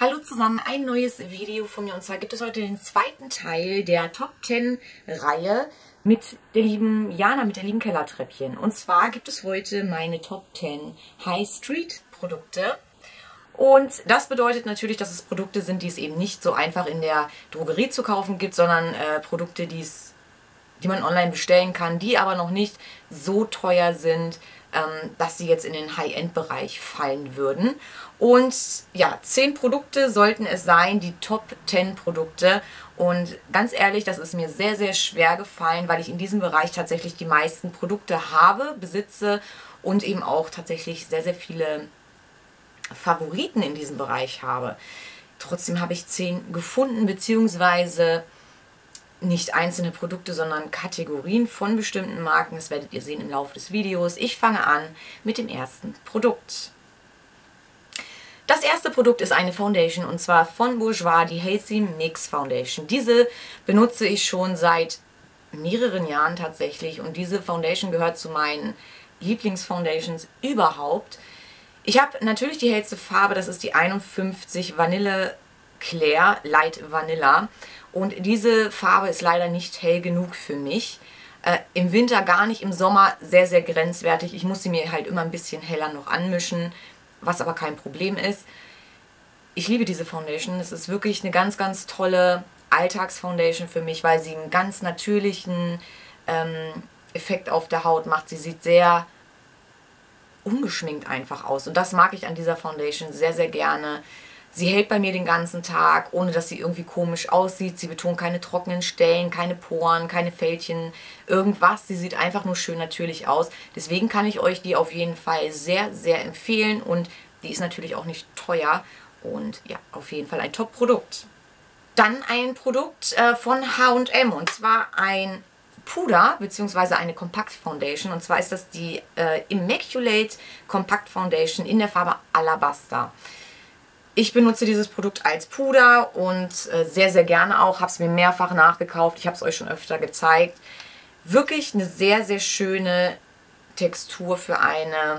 Hallo zusammen, ein neues Video von mir und zwar gibt es heute den zweiten Teil der Top 10 Reihe mit der lieben Jana, mit der lieben Kellertreppchen. Und zwar gibt es heute meine Top 10 High Street Produkte. Und das bedeutet natürlich, dass es Produkte sind, die es eben nicht so einfach in der Drogerie zu kaufen gibt, sondern Produkte, die man online bestellen kann, die aber noch nicht so teuer sind, dass sie jetzt in den High-End-Bereich fallen würden. Und ja, 10 Produkte sollten es sein, die Top 10 Produkte. Und ganz ehrlich, das ist mir sehr, sehr schwer gefallen, weil ich in diesem Bereich tatsächlich die meisten Produkte habe, besitze und eben auch tatsächlich sehr, sehr viele Favoriten in diesem Bereich habe. Trotzdem habe ich 10 gefunden, beziehungsweise nicht einzelne Produkte, sondern Kategorien von bestimmten Marken. Das werdet ihr sehen im Laufe des Videos. Ich fange an mit dem ersten Produkt. Das erste Produkt ist eine Foundation und zwar von Bourjois, die Hazy Mix Foundation. Diese benutze ich schon seit mehreren Jahren tatsächlich und diese Foundation gehört zu meinen Lieblingsfoundations überhaupt. Ich habe natürlich die hellste Farbe, das ist die 51 Vanille Claire Light Vanilla. Und diese Farbe ist leider nicht hell genug für mich. Im Winter gar nicht, im Sommer sehr, sehr grenzwertig. Ich muss sie mir halt immer ein bisschen heller noch anmischen, was aber kein Problem ist. Ich liebe diese Foundation. Es ist wirklich eine ganz, ganz tolle Alltagsfoundation für mich, weil sie einen ganz natürlichen Effekt auf der Haut macht. Sie sieht sehr ungeschminkt einfach aus. Und das mag ich an dieser Foundation sehr, sehr gerne. Sie hält bei mir den ganzen Tag, ohne dass sie irgendwie komisch aussieht. Sie betont keine trockenen Stellen, keine Poren, keine Fältchen, irgendwas. Sie sieht einfach nur schön natürlich aus. Deswegen kann ich euch die auf jeden Fall sehr, sehr empfehlen. Und die ist natürlich auch nicht teuer. Und ja, auf jeden Fall ein Top-Produkt. Dann ein Produkt von H&M und zwar ein Puder bzw. eine Kompakt Foundation. Und zwar ist das die Immaculate Kompakt Foundation in der Farbe Alabaster. Ich benutze dieses Produkt als Puder und sehr, sehr gerne auch. Habe es mir mehrfach nachgekauft. Ich habe es euch schon öfter gezeigt. Wirklich eine sehr, sehr schöne Textur für eine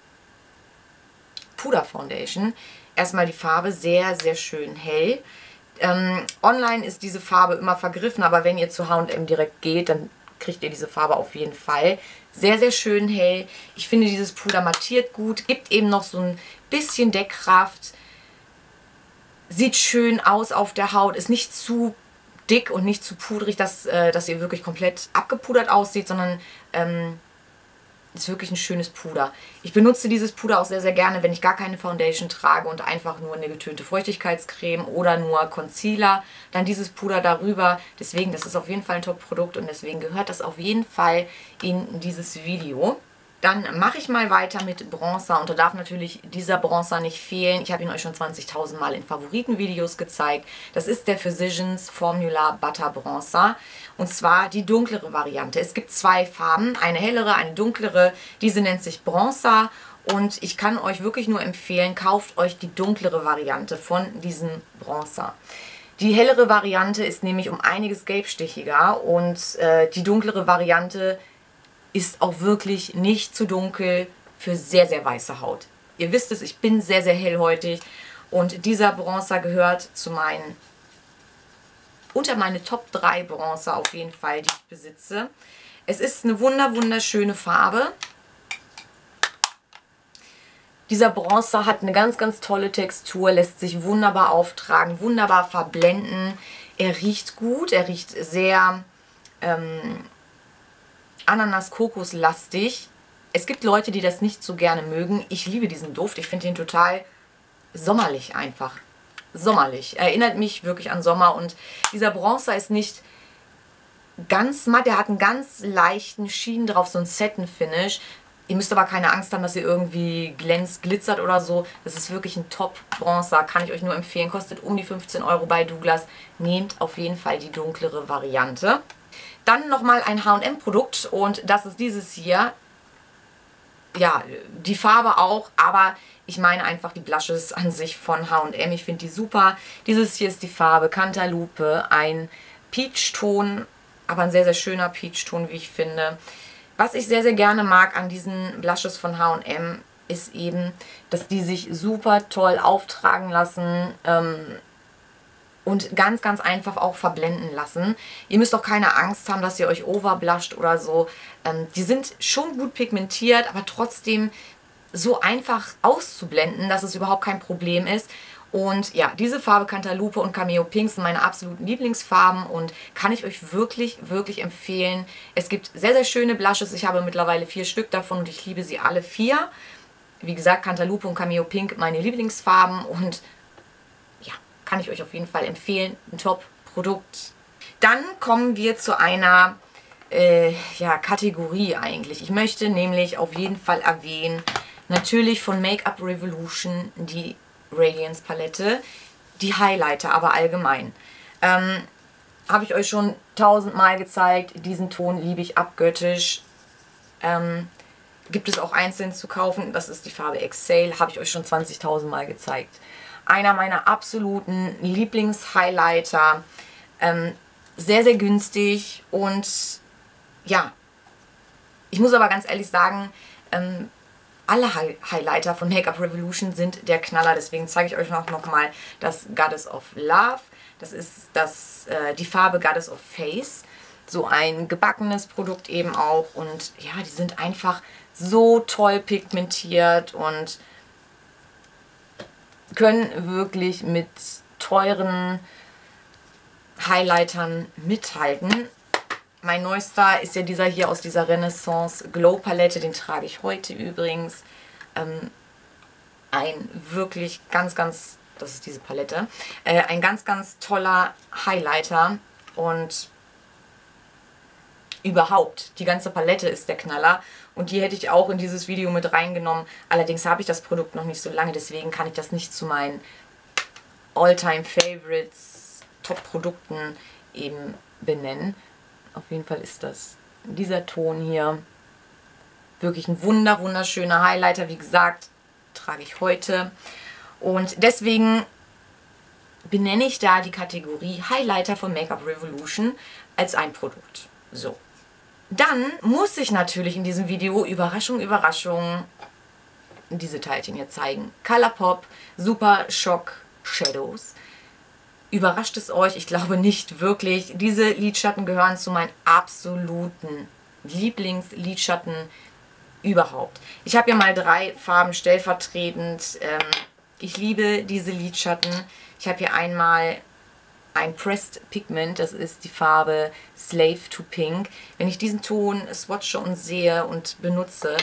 Puder-Foundation. Erstmal die Farbe sehr, sehr schön hell. Online ist diese Farbe immer vergriffen, aber wenn ihr zu H&M direkt geht, dann kriegt ihr diese Farbe auf jeden Fall. Sehr, sehr schön hell. Ich finde, dieses Puder mattiert gut, gibt eben noch so ein bisschen Deckkraft. Sieht schön aus auf der Haut, ist nicht zu dick und nicht zu pudrig, dass ihr wirklich komplett abgepudert aussieht, sondern ist wirklich ein schönes Puder. Ich benutze dieses Puder auch sehr, sehr gerne, wenn ich gar keine Foundation trage und einfach nur eine getönte Feuchtigkeitscreme oder nur Concealer, dann dieses Puder darüber. Deswegen, das ist auf jeden Fall ein Top-Produkt und deswegen gehört das auf jeden Fall in dieses Video. Dann mache ich mal weiter mit Bronzer und da darf natürlich dieser Bronzer nicht fehlen. Ich habe ihn euch schon 20.000 Mal in Favoritenvideos gezeigt. Das ist der Physicians Formula Butter Bronzer und zwar die dunklere Variante. Es gibt 2 Farben, eine hellere, eine dunklere. Diese nennt sich Bronzer und ich kann euch wirklich nur empfehlen, kauft euch die dunklere Variante von diesem Bronzer. Die hellere Variante ist nämlich um einiges gelbstichiger und die dunklere Variante ist auch wirklich nicht zu dunkel für sehr, sehr weiße Haut. Ihr wisst es, ich bin sehr, sehr hellhäutig und dieser Bronzer gehört zu unter meine Top 3 Bronzer auf jeden Fall, die ich besitze. Es ist eine wunderschöne Farbe. Dieser Bronzer hat eine ganz, ganz tolle Textur, lässt sich wunderbar auftragen, wunderbar verblenden. Er riecht gut, er riecht sehr Ananas-Kokos-lastig. Es gibt Leute, die das nicht so gerne mögen. Ich liebe diesen Duft. Ich finde ihn total sommerlich einfach. Sommerlich. Erinnert mich wirklich an Sommer. Und dieser Bronzer ist nicht ganz matt. Er hat einen ganz leichten Schienen drauf, so ein Satin-Finish. Ihr müsst aber keine Angst haben, dass ihr irgendwie glänzt, glitzert oder so. Das ist wirklich ein Top-Bronzer. Kann ich euch nur empfehlen. Kostet um die 15 € bei Douglas. Nehmt auf jeden Fall die dunklere Variante. Dann nochmal ein H&M-Produkt und das ist dieses hier. Ja, die Farbe auch, aber ich meine einfach die Blushes an sich von H&M. Ich finde die super. Dieses hier ist die Farbe Cantaloupe, ein Peach-Ton, aber ein sehr, sehr schöner Peach-Ton, wie ich finde. Was ich sehr, sehr gerne mag an diesen Blushes von H&M, ist eben, dass die sich super toll auftragen lassen und ganz, ganz einfach auch verblenden lassen. Ihr müsst auch keine Angst haben, dass ihr euch overblusht oder so. Die sind schon gut pigmentiert, aber trotzdem so einfach auszublenden, dass es überhaupt kein Problem ist. Und ja, diese Farbe Cantaloupe und Cameo Pink sind meine absoluten Lieblingsfarben und kann ich euch wirklich, wirklich empfehlen. Es gibt sehr, sehr schöne Blushes. Ich habe mittlerweile 4 Stück davon und ich liebe sie alle 4. Wie gesagt, Cantaloupe und Cameo Pink meine Lieblingsfarben und ja, kann ich euch auf jeden Fall empfehlen. Ein Top-Produkt. Dann kommen wir zu einer ja, Kategorie eigentlich. Ich möchte nämlich auf jeden Fall erwähnen, natürlich von Make-up Revolution die Radiance Palette, die Highlighter aber allgemein. Habe ich euch schon 1000-mal gezeigt. Diesen Ton liebe ich abgöttisch. Gibt es auch einzeln zu kaufen. Das ist die Farbe Exhale. Habe ich euch schon 20.000-mal gezeigt. Einer meiner absoluten Lieblings-Highlighter. Sehr, sehr günstig. Und ja, ich muss aber ganz ehrlich sagen, alle Highlighter von Make-up Revolution sind der Knaller. Deswegen zeige ich euch noch mal das Goddess of Love. Das ist die Farbe Goddess of Face. So ein gebackenes Produkt eben auch. Und ja, die sind einfach so toll pigmentiert und können wirklich mit teuren Highlightern mithalten. Mein neuester ist ja dieser hier aus dieser Renaissance Glow Palette. Den trage ich heute übrigens. Ein wirklich ganz, ganz, das ist diese Palette, ein ganz, ganz toller Highlighter. Und überhaupt, die ganze Palette ist der Knaller. Und die hätte ich auch in dieses Video mit reingenommen. Allerdings habe ich das Produkt noch nicht so lange, deswegen kann ich das nicht zu meinen All-Time Favorites, Top-Produkten eben benennen. Auf jeden Fall ist das dieser Ton hier. Wirklich ein wunderschöner Highlighter. Wie gesagt, trage ich heute. Und deswegen benenne ich da die Kategorie Highlighter von Make-up Revolution als ein Produkt. So. Dann muss ich natürlich in diesem Video, Überraschung, Überraschung, diese Teilchen hier zeigen. Colourpop Super Shock Shadows. Überrascht es euch? Ich glaube nicht wirklich. Diese Lidschatten gehören zu meinen absoluten Lieblingslidschatten überhaupt. Ich habe ja mal 3 Farben stellvertretend. Ich liebe diese Lidschatten. Ich habe hier einmal ein Pressed Pigment, das ist die Farbe Slave to Pink. Wenn ich diesen Ton swatche und sehe und benutze,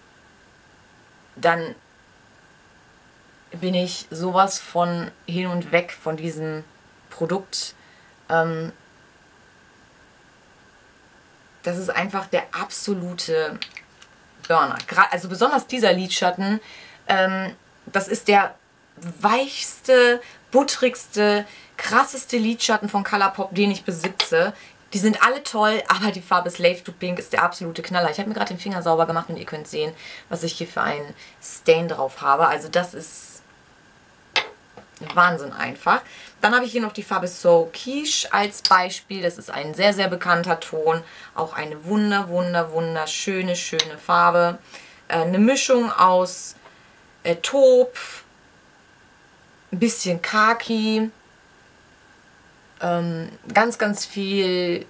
dann bin ich sowas von hin und weg von diesem Produkt. Das ist einfach der absolute Burner. Also besonders dieser Lidschatten, das ist der weichste, buttrigste, krasseste Lidschatten von Colourpop, den ich besitze. Die sind alle toll, aber die Farbe Slave to Pink ist der absolute Knaller. Ich habe mir gerade den Finger sauber gemacht und ihr könnt sehen, was ich hier für einen Stain drauf habe. Also das ist Wahnsinn einfach. Dann habe ich hier noch die Farbe So Quiche als Beispiel. Das ist ein sehr, sehr bekannter Ton. Auch eine wunderschöne, schöne Farbe. Eine Mischung aus Taupe, ein bisschen Khaki, ganz viel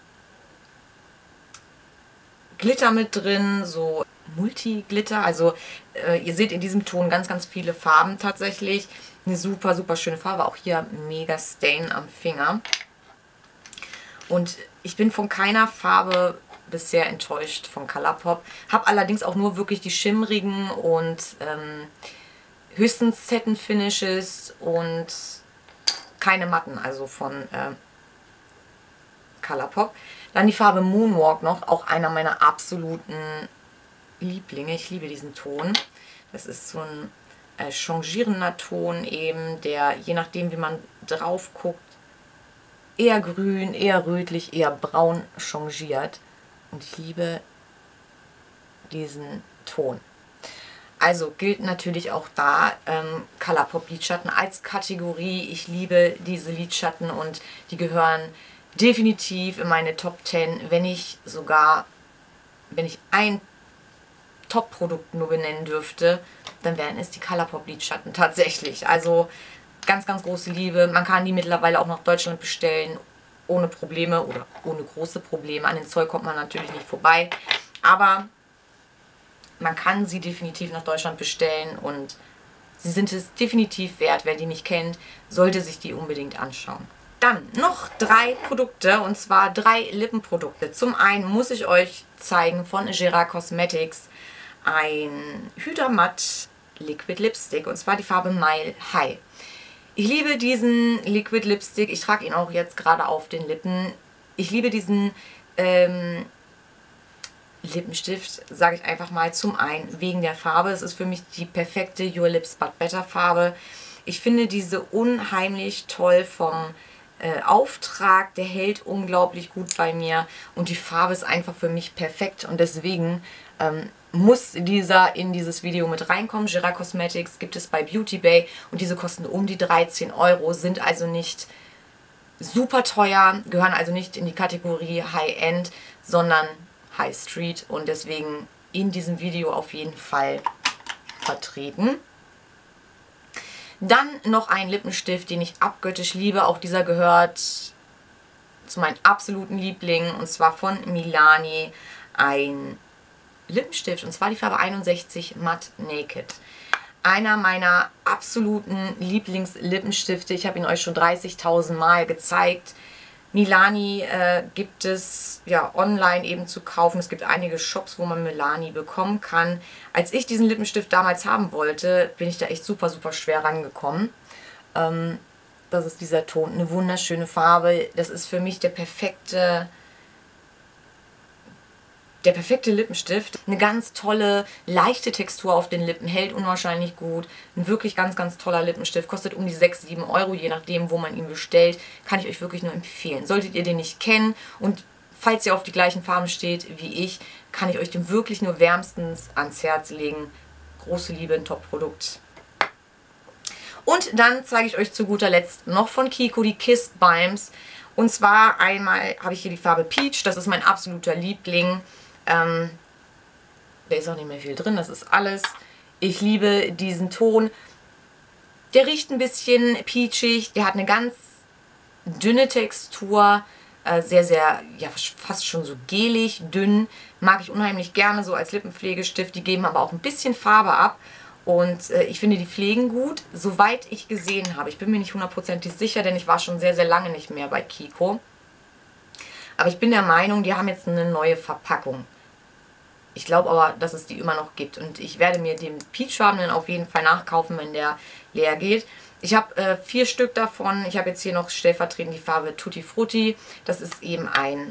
Glitter mit drin, so Multi-Glitter. Also ihr seht in diesem Ton ganz viele Farben tatsächlich. Eine super schöne Farbe. Auch hier mega Stain am Finger. Und ich bin von keiner Farbe bisher enttäuscht von Colourpop. Habe allerdings auch nur wirklich die schimmrigen und höchstens Satin Finishes und keine Matten, also von Colourpop. Dann die Farbe Moonwalk noch, auch einer meiner absoluten Lieblinge. Ich liebe diesen Ton. Das ist so ein changierender Ton eben, der je nachdem wie man drauf guckt, eher grün, eher rötlich, eher braun changiert. Und ich liebe diesen Ton. Also gilt natürlich auch da Colourpop Lidschatten als Kategorie. Ich liebe diese Lidschatten und die gehören definitiv in meine Top 10, wenn ich ein Top-Produkt nur benennen dürfte, dann wären es die Colourpop Lidschatten tatsächlich. Also ganz, ganz große Liebe. Man kann die mittlerweile auch nach Deutschland bestellen, ohne Probleme oder ohne große Probleme. An den Zoll kommt man natürlich nicht vorbei, aber man kann sie definitiv nach Deutschland bestellen und sie sind es definitiv wert. Wer die nicht kennt, sollte sich die unbedingt anschauen. Dann noch 3 Produkte, und zwar 3 Lippenprodukte. Zum einen muss ich euch zeigen von Gerard Cosmetics ein Hydra Matte Liquid Lipstick, und zwar die Farbe Mile High. Ich liebe diesen Liquid Lipstick. Ich trage ihn auch jetzt gerade auf den Lippen. Ich liebe diesen Lippenstift, sage ich einfach mal, zum einen wegen der Farbe. Es ist für mich die perfekte Your Lips But Better Farbe. Ich finde diese unheimlich toll vom Auftrag, der hält unglaublich gut bei mir und die Farbe ist einfach für mich perfekt und deswegen muss dieser in dieses Video mit reinkommen. Gerard Cosmetics gibt es bei Beauty Bay und diese kosten um die 13 Euro, sind also nicht super teuer, gehören also nicht in die Kategorie High-End, sondern High Street und deswegen in diesem Video auf jeden Fall vertreten. Dann noch ein Lippenstift, den ich abgöttisch liebe. Auch dieser gehört zu meinen absoluten Lieblingen. Und zwar von Milani. Ein Lippenstift. Und zwar die Farbe 61 Matte Naked. Einer meiner absoluten Lieblingslippensstifte. Ich habe ihn euch schon 30.000 Mal gezeigt. Milani gibt es ja online eben zu kaufen. Es gibt einige Shops, wo man Milani bekommen kann. Als ich diesen Lippenstift damals haben wollte, bin ich da echt super, super schwer rangekommen. Das ist dieser Ton, eine wunderschöne Farbe. Das ist für mich der perfekte Lippenstift. Eine ganz tolle, leichte Textur auf den Lippen, hält unwahrscheinlich gut. Ein wirklich ganz, ganz toller Lippenstift. Kostet um die 6, 7 Euro, je nachdem, wo man ihn bestellt. Kann ich euch wirklich nur empfehlen. Solltet ihr den nicht kennen und falls ihr auf die gleichen Farben steht wie ich, kann ich euch den wirklich nur wärmstens ans Herz legen. Große Liebe, ein Top-Produkt. Und dann zeige ich euch zu guter Letzt noch von Kiko die Kiss Balms. Und zwar einmal habe ich hier die Farbe Peach. Das ist mein absoluter Liebling. Da ist auch nicht mehr viel drin, das ist alles. Ich liebe diesen Ton. Der riecht ein bisschen peachig, der hat eine ganz dünne Textur, sehr, sehr, ja fast schon so gelig, dünn. Mag ich unheimlich gerne so als Lippenpflegestift. Die geben aber auch ein bisschen Farbe ab. Und ich finde, die pflegen gut, soweit ich gesehen habe. Ich bin mir nicht hundertprozentig sicher, denn ich war schon sehr, sehr lange nicht mehr bei Kiko. Aber ich bin der Meinung, die haben jetzt eine neue Verpackung. Ich glaube aber, dass es die immer noch gibt. Und ich werde mir den Peachfarbenen auf jeden Fall nachkaufen, wenn der leer geht. Ich habe 4 Stück davon. Ich habe jetzt hier noch stellvertretend die Farbe Tutti Frutti. Das ist eben ein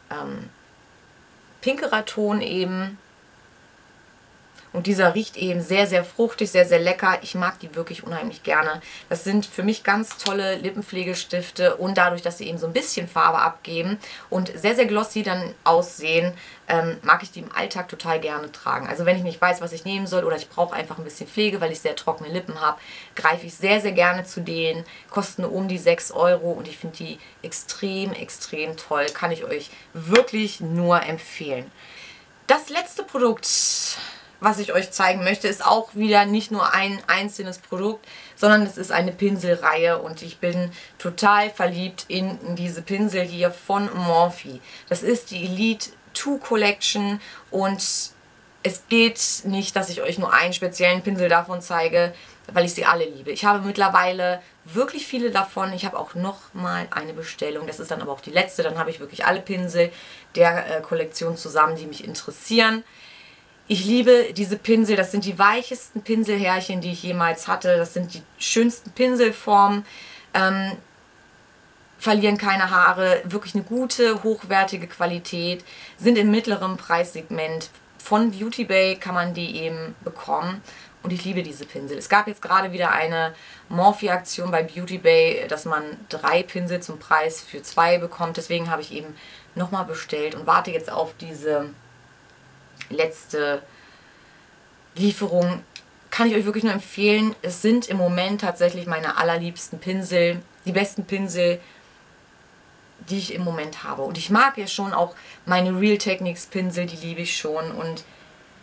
pinkerer Ton eben. Und dieser riecht eben sehr, sehr fruchtig, sehr, sehr lecker. Ich mag die wirklich unheimlich gerne. Das sind für mich ganz tolle Lippenpflegestifte. Und dadurch, dass sie eben so ein bisschen Farbe abgeben und sehr, sehr glossy dann aussehen, mag ich die im Alltag total gerne tragen. Also wenn ich nicht weiß, was ich nehmen soll oder ich brauche einfach ein bisschen Pflege, weil ich sehr trockene Lippen habe, greife ich sehr, sehr gerne zu denen. Kosten um die 6 Euro und ich finde die extrem, extrem toll. Kann ich euch wirklich nur empfehlen. Das letzte Produkt, was ich euch zeigen möchte, ist auch wieder nicht nur ein einzelnes Produkt, sondern es ist eine Pinselreihe und ich bin total verliebt in diese Pinsel hier von Morphe. Das ist die Elite 2 Collection und es geht nicht, dass ich euch nur einen speziellen Pinsel davon zeige, weil ich sie alle liebe. Ich habe mittlerweile wirklich viele davon. Ich habe auch nochmal eine Bestellung. Das ist dann aber auch die letzte. Dann habe ich wirklich alle Pinsel der Kollektion zusammen, die mich interessieren. Ich liebe diese Pinsel, das sind die weichesten Pinselhärchen, die ich jemals hatte. Das sind die schönsten Pinselformen, verlieren keine Haare, wirklich eine gute, hochwertige Qualität, sind im mittleren Preissegment. Von Beauty Bay kann man die eben bekommen und ich liebe diese Pinsel. Es gab jetzt gerade wieder eine Morphe-Aktion bei Beauty Bay, dass man 3 Pinsel zum Preis für 2 bekommt. Deswegen habe ich eben nochmal bestellt und warte jetzt auf diese letzte Lieferung. Kann ich euch wirklich nur empfehlen. Es sind im Moment tatsächlich meine allerliebsten Pinsel. Die besten Pinsel, die ich im Moment habe. Und ich mag ja schon auch meine Real Techniques Pinsel, die liebe ich schon. Und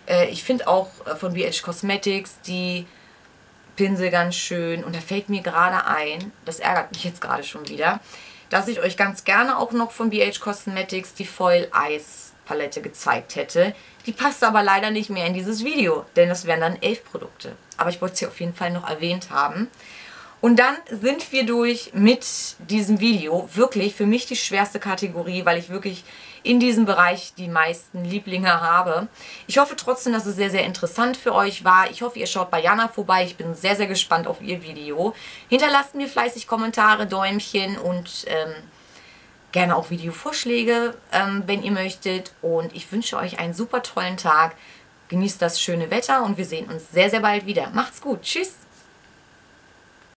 Ich finde auch von BH Cosmetics die Pinsel ganz schön. Und da fällt mir gerade ein, das ärgert mich jetzt gerade schon wieder, dass ich euch ganz gerne auch noch von BH Cosmetics die Foil Eyes Palette gezeigt hätte. Die passt aber leider nicht mehr in dieses Video, denn das wären dann 11 Produkte. Aber ich wollte sie auf jeden Fall noch erwähnt haben. Und dann sind wir durch mit diesem Video. Wirklich für mich die schwerste Kategorie, weil ich wirklich in diesem Bereich die meisten Lieblinge habe. Ich hoffe trotzdem, dass es sehr, sehr interessant für euch war. Ich hoffe, ihr schaut bei Jana vorbei. Ich bin sehr, sehr gespannt auf ihr Video. Hinterlasst mir fleißig Kommentare, Däumchen und gerne auch Videovorschläge, wenn ihr möchtet. Und ich wünsche euch einen super tollen Tag. Genießt das schöne Wetter und wir sehen uns sehr, sehr bald wieder. Macht's gut. Tschüss.